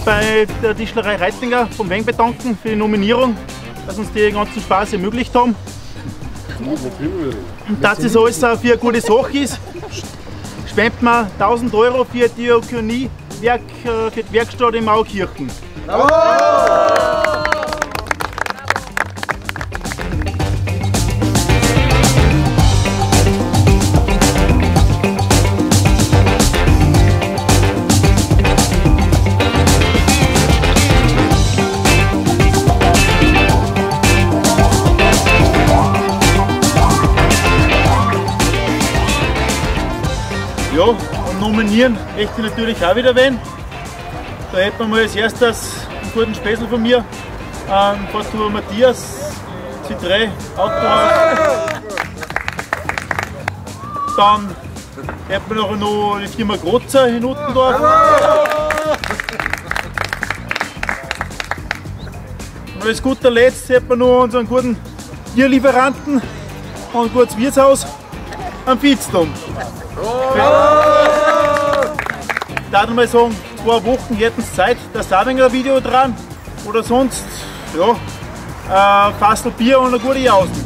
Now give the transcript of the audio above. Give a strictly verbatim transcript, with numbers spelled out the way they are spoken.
bei der Tischlerei Reitinger vom Weng bedanken für die Nominierung, dass uns die ganzen Spaß ermöglicht haben. Und dass das alles auch für eine gute Sache ist, spendet man tausend Euro für die Diakonie-Werk, für die Werkstatt in Maukirchen. Ja, und nominieren möchte ich natürlich auch wieder wen. Da hätten wir mal als erstes einen guten Späßel von mir, einen Pastor Matthias, C drei Autohaus. Dann hätten wir nachher noch die Firma Grozer in Uttendorf. Und als guter Letzt hätten wir noch unseren guten Tierlieferanten und ein gutes Wirtshaus am Vizdom. Ich darf mal sagen, zwei Wochen hätten es Zeit, da ist auch ein Video dran oder sonst, ja, äh, Fassel Bier und eine gute Jausen.